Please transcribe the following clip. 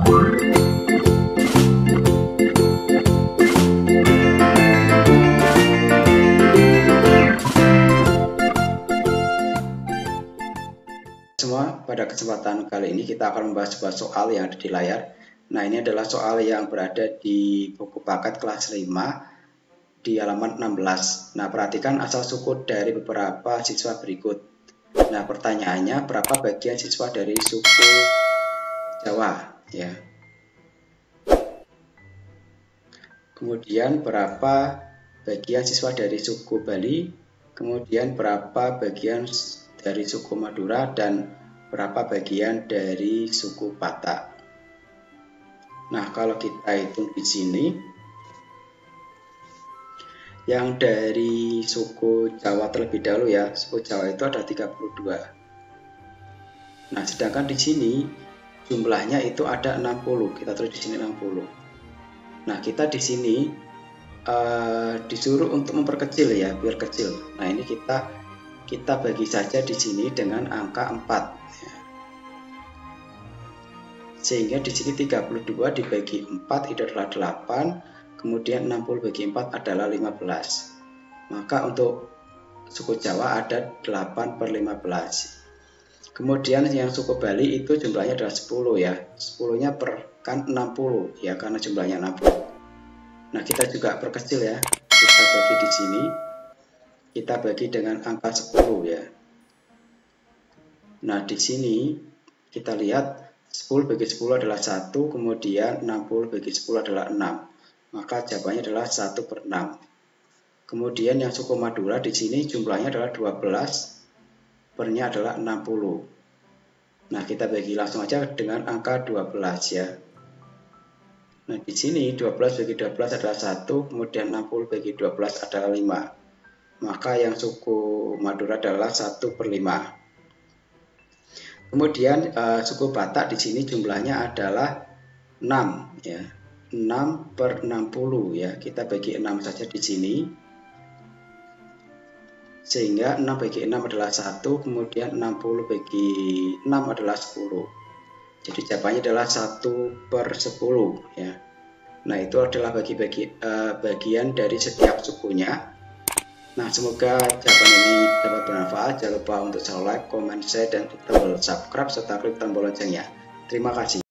Semua, pada kesempatan kali ini kita akan membahas sebuah soal yang ada di layar. Nah, ini adalah soal yang berada di buku paket kelas 5 di halaman 16. Nah, perhatikan asal suku dari beberapa siswa berikut. Nah, pertanyaannya berapa bagian siswa dari suku Jawa, ya. Kemudian berapa bagian siswa dari suku Bali, kemudian berapa bagian dari suku Madura, dan berapa bagian dari suku Batak. Nah, kalau kita hitung di sini, yang dari suku Jawa terlebih dahulu ya, suku Jawa itu ada 32. Nah, sedangkan di sini jumlahnya itu ada 60. Kita tulis di sini 60. Nah, kita di sini disuruh untuk memperkecil ya, biar kecil. Nah, ini kita bagi saja di sini dengan angka 4. Sehingga di sini 32 dibagi 4 itu adalah 8, kemudian 60 bagi 4 adalah 15. Maka untuk suku Jawa ada 8/15. Kemudian yang suku Bali itu jumlahnya adalah 10 ya. 10-nya per kan 60 ya, karena jumlahnya 60. Nah, kita juga perkecil ya. Kita bagi di sini. Kita bagi dengan angka 10 ya. Nah, di sini kita lihat 10 bagi 10 adalah 1, kemudian 60 bagi 10 adalah 6. Maka jawabannya adalah 1/6. Kemudian yang suku Madura di sini jumlahnya adalah 12, pernya adalah 60. Nah, kita bagi langsung aja dengan angka 12 ya. Nah, di sini 12 bagi 12 adalah 1, kemudian 60 bagi 12 adalah 5. Maka yang suku Madura adalah 1/5. Kemudian suku Batak di sini jumlahnya adalah 6 ya. 6/60 ya. Kita bagi 6 saja di sini. Sehingga 6 bagi 6 adalah 1, kemudian 60 bagi 6 adalah 10. Jadi jawabannya adalah 1/10 ya. Nah, itu adalah bagian dari setiap sukunya. Nah, semoga jawaban ini dapat bermanfaat. Jangan lupa untuk selalu like, comment, share, dan klik tombol subscribe serta klik tombol loncengnya. Terima kasih.